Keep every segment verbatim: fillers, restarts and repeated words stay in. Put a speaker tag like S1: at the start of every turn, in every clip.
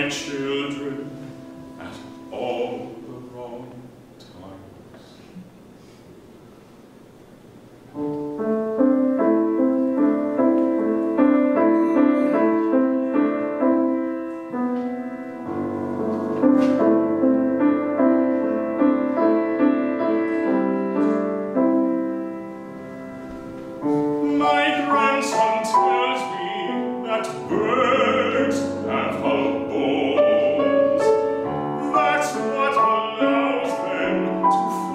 S1: children at all the wrong times. My grandson tells me that birds have hollow bones. That's what allows them to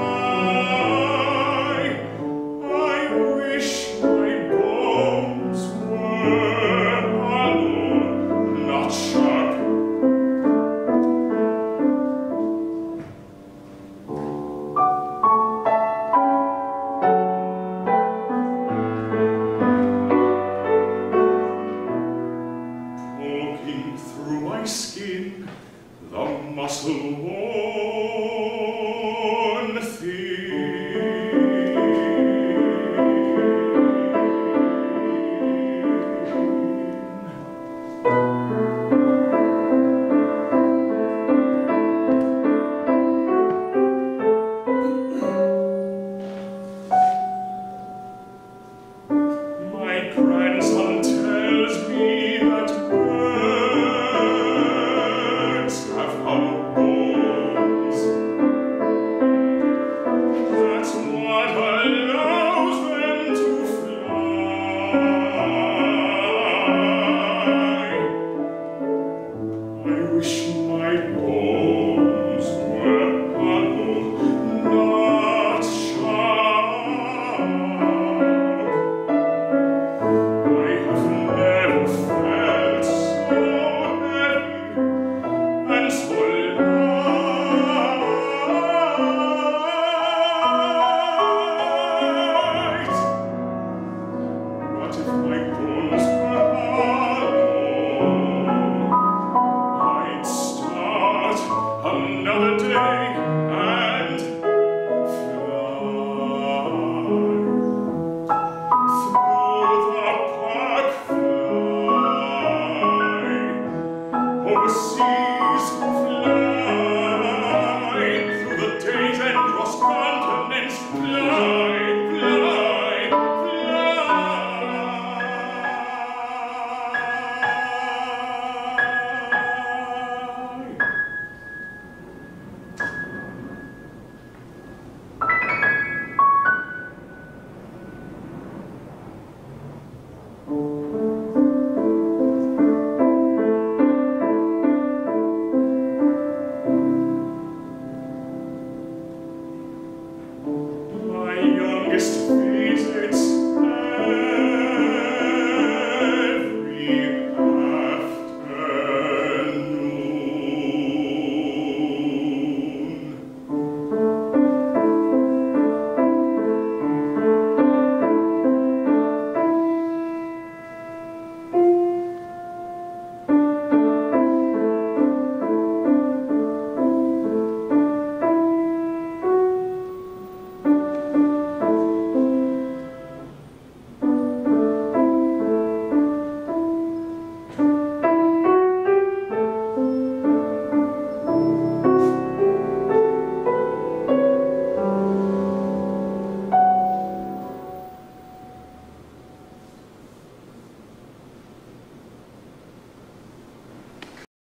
S1: fly. I wish my bones were hollow, not sharp. Poking through my skin, the muscle worn My grandson tells me that birds have hollow bones. That's what allows them to fly. I wish my bones were hollow, not sharp. I have never felt so heavy and so light. What if my bones